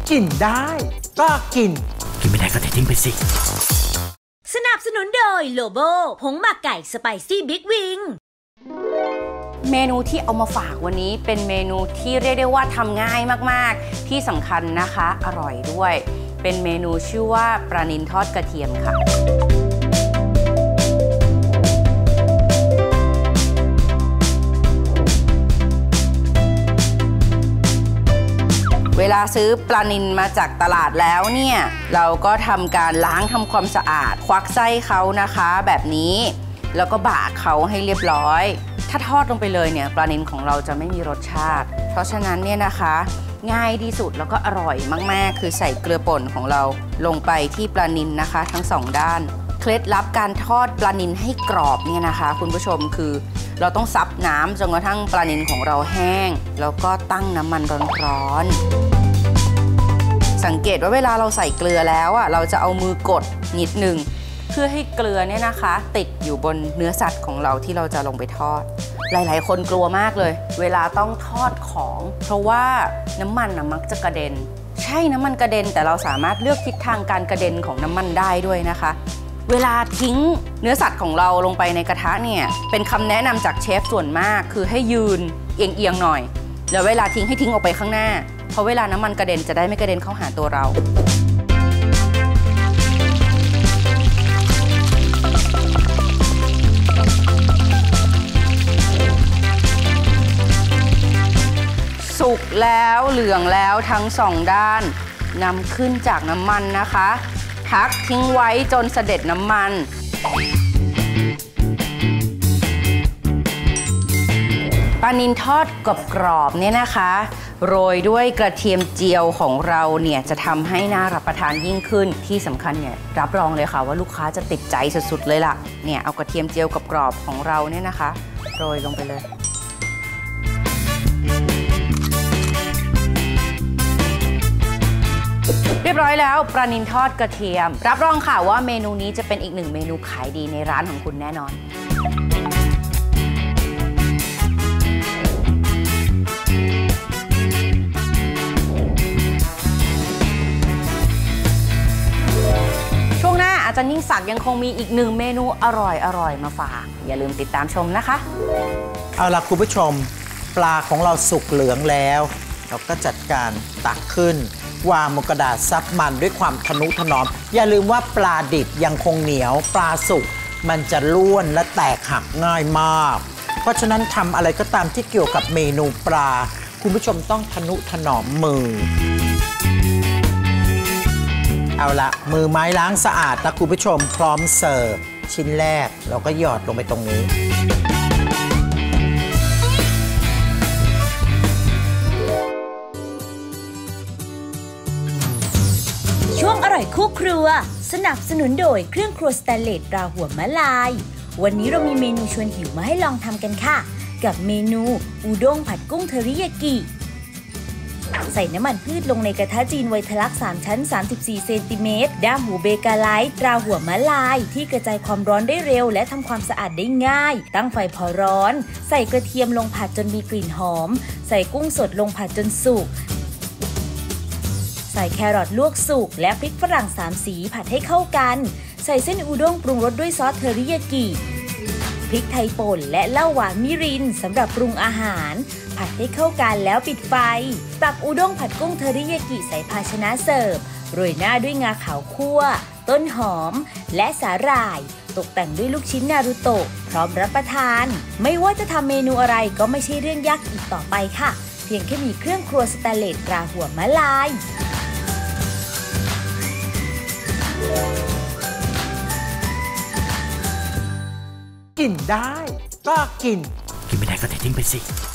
กินได้ก็กินไม่ได้ก็เททิ้งไปสิสนับสนุนโดยโลโบผงหมักไก่สไปซี่บิ๊กวิงเมนูที่เอามาฝากวันนี้เป็นเมนูที่เรียกได้ว่าทำง่ายมากๆที่สำคัญนะคะอร่อยด้วยเป็นเมนูชื่อว่าปลานิลทอดกระเทียมค่ะเวลาซื้อปลานิลมาจากตลาดแล้วเนี่ยเราก็ทำการล้างทำความสะอาดควักไส้เขานะคะแบบนี้แล้วก็บากเขาให้เรียบร้อยถ้าทอดลงไปเลยเนี่ยปลานิลของเราจะไม่มีรสชาติเพราะฉะนั้นเนี่ยนะคะง่ายที่สุดแล้วก็อร่อยมากๆคือใส่เกลือป่นของเราลงไปที่ปลานิลนะคะทั้งสองด้านเคล็ดลับการทอดปลานิลให้กรอบเนี่ยนะคะคุณผู้ชมคือเราต้องซับน้ำจนกระทั่งปลานิลของเราแห้งแล้วก็ตั้งน้ำมันร้อนๆสังเกตว่าเวลาเราใส่เกลือแล้วอ่ะเราจะเอามือกดนิดนึงเพื่อให้เกลือเนี่ยนะคะติดอยู่บนเนื้อสัตว์ของเราที่เราจะลงไปทอดหลายๆคนกลัวมากเลยเวลาต้องทอดของเพราะว่าน้ำมันมักจะกระเด็นใช่น้ำมันกระเด็นแต่เราสามารถเลือกทิศทางการกระเด็นของน้ำมันได้ด้วยนะคะเวลาทิ้งเนื้อสัตว์ของเราลงไปในกระทะเนี่ยเป็นคำแนะนำจากเชฟส่วนมากคือให้ยืนเอียงๆหน่อยแล้วเวลาทิ้งให้ทิ้งออกไปข้างหน้าเพราะเวลาน้ำมันกระเด็นจะได้ไม่กระเด็นเข้าหาตัวเราสุกแล้วเหลืองแล้วทั้งสองด้านนำขึ้นจากน้ำมันนะคะพักทิ้งไว้จนเสด็จน้ำมันปลานิลทอดกรอบๆเนี่ยนะคะโรยด้วยกระเทียมเจียวของเราเนี่ยจะทำให้น่ารับประทานยิ่งขึ้นที่สำคัญเนี่ยรับรองเลยค่ะว่าลูกค้าจะติดใจสุดๆเลยล่ะเนี่ยเอากระเทียมเจียวกรอบๆของเราเนี่ยนะคะโรยลงไปเลยเรียบร้อยแล้วปลานิลทอดกระเทียมรับรองค่ะว่าเมนูนี้จะเป็นอีกหนึ่งเมนูขายดีในร้านของคุณแน่นอนช่วงหน้าอาจารย์ยิ่งศักดิ์ยังคงมีอีกหนึ่งเมนูอร่อยมาฝากอย่าลืมติดตามชมนะคะเอาล่ะคุณผู้ชมปลาของเราสุกเหลืองแล้วเราก็จัดการตักขึ้นวางบนกระดาษซับมันด้วยความทนุถนอมอย่าลืมว่าปลาดิบยังคงเหนียวปลาสุกมันจะร่วนและแตกหักง่ายมากเพราะฉะนั้นทำอะไรก็ตามที่เกี่ยวกับเมนูปลาคุณผู้ชมต้องทนุถนอมมือเอาละมือไม้ล้างสะอาดนะคุณผู้ชมพร้อมเสิร์ฟชิ้นแรกเราก็หยอดลงไปตรงนี้ช่วงอร่อยคู่ครัวสนับสนุนโดยเครื่องครัวสแตนเลสตราหัวมะลายวันนี้เรามีเมนูชวนหิวมาให้ลองทำกันค่ะกับเมนูอุด้งผัดกุ้งเทริยากิใส่น้ำมันพืชลงในกระทะจีนไวทลัก3ชั้น34เซนติเมตรด้ามหูเบกาไลท์ตราหัวมะลายที่กระจายความร้อนได้เร็วและทำความสะอาดได้ง่ายตั้งไฟพอร้อนใส่กระเทียมลงผัดจนมีกลิ่นหอมใส่กุ้งสดลงผัดจนสุกใส่แครอทลวกสุกและพริกฝรั่ง3สีผัดให้เข้ากันใส่เส้นอุด้งปรุงรสด้วยซอสเทอริยากิพริกไทยป่นและเหล้าหวานมิรินสำหรับปรุงอาหารผัดให้เข้ากันแล้วปิดไฟตักอุด้งผัดกุ้งเทอริยากิใส่ภาชนะเสิร์ฟโรยหน้าด้วยงาขาวคั่วต้นหอมและสาหร่ายตกแต่งด้วยลูกชิ้นนารูโตะพร้อมรับประทานไม่ว่าจะทำเมนูอะไรก็ไม่ใช่เรื่องยากอีกต่อไปค่ะเพียงแค่มีเครื่องครัวสแตนเลสตราหัวมะลายกินได้ก็กินไม่ได้ก็เททิ้งไปสิ